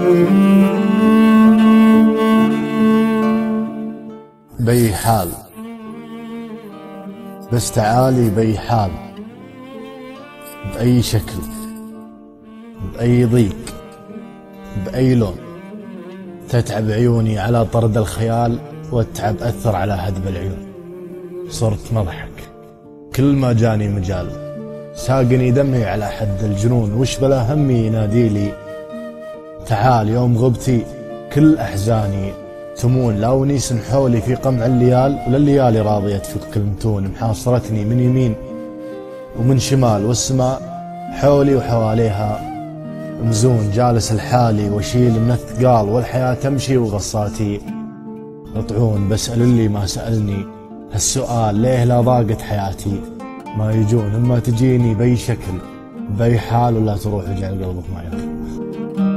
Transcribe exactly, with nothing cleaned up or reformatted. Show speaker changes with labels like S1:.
S1: بأي حال بس تعالي، بأي حال، بأي شكل، بأي ضيق، بأي لون، تتعب عيوني على طرد الخيال، والتعب أثر على هدب العيون. صرت مضحك كل ما جاني مجال، ساقني دمي على حد الجنون، وش بلا همي يناديلي تعال. يوم غبتي كل أحزاني تمون، لا ونيس حولي في قمع الليال، ولليالي راضية تفك المتون. محاصرتني من يمين ومن شمال، والسماء حولي وحواليها مزون. جالس الحالي واشيل من الثقال، والحياة تمشي وغصاتي يطعون. بسأل اللي ما سألني هالسؤال، ليه لا ضاقت حياتي ما يجون. اما تجيني بأي شكل بأي حال، ولا تروح وجع قلبك ما يروح.